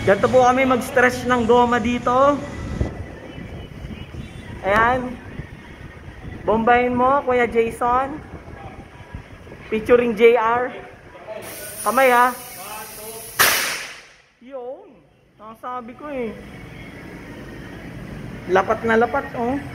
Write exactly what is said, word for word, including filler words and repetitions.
Ganito po kami mag-stretch ng goma dito. Ayan. Bombayin mo, Kuya Jason. Featuring J R. Kamay ha. Yun. Nasabi ko eh. Lapat na lapat oh.